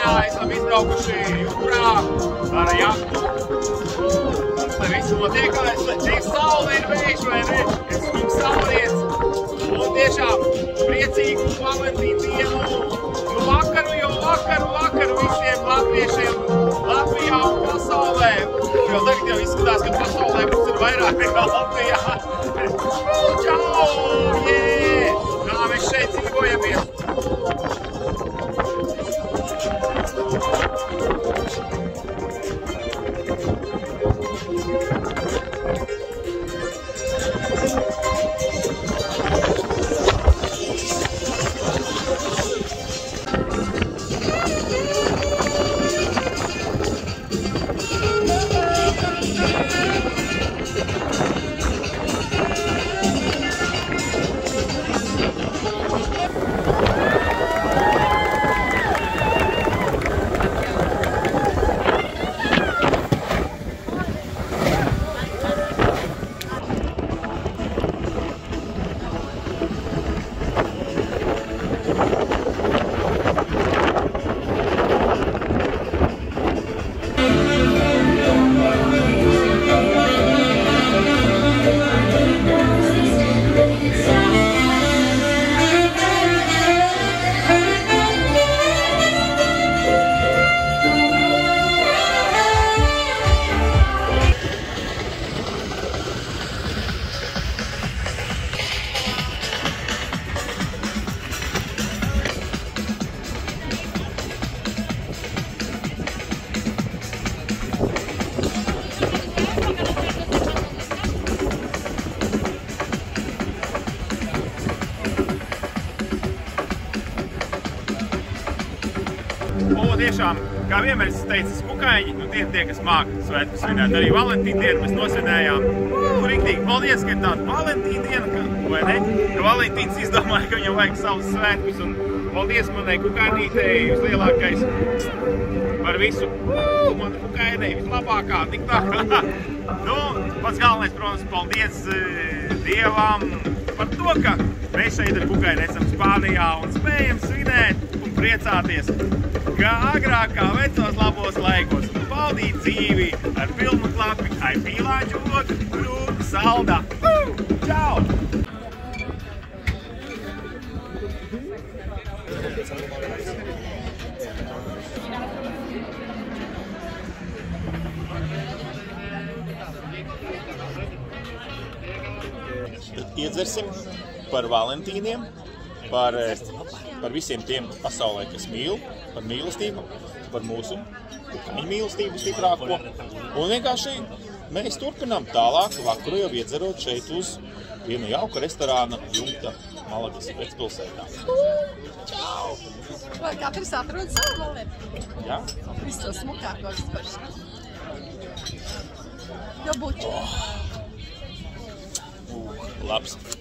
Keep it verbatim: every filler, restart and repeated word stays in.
Latvijā esam izbraukuši jūrā ar jahtu. Lai viss notiekās, cik saule ir vējš, vai ne? Es esmu saulietis. Un tiešām priecīgu Valentīnu dienu. Nu vakaru, jo vakaru, vakaru visiem latviešiem Latvijā un pasaulē. Jo tagad jau izskatās, ka pasaulē mums ir vairāk nekā Latvijā. Čau! Jē! Kā mēs šeit dzīvojamies? O, tiešām, kā vienmēr es teicu, smukaiņi, nu tie tie, kas māk svētkus svinēt. Arī Valentīna dienu mēs nosvinējām. Nu, riktīgi, paldies, ka ir tāda Valentīna diena, ka, vai ne? Ka Valentīns izdomāja, ka viņam vajag savus svētkus. Un paldies manai kukainītei, vislielākais par visu. Uu, man kukainei vislabākā, tik tā. Nu, pats galvenais, protams, paldies Dievam par to, ka mēs šeit ar kukaini esam Spānijā un spējam svinēt un priecāties, kā agrākā vecos labos laikos, baudīt dzīvi ar pilnu klapi, ai pīlāņu loku, grūti, saldā. Čau! Iedzersim par Valentīniem, par, par visiem tiem pasaulē, kas mīl, par mīlestību, par mūsu kukaiņu mīlestību stiprāko. Un vienkārši mēs turpinām tālāk vakaru jau iedzerot šeit uz vienu jauka restorāna jumta Malagas vecpilsētā. Čau! Vai katrs atrod savu valēti? Jā. Viss to smukākos par šo. Jo buču. Oh. Uh, labs.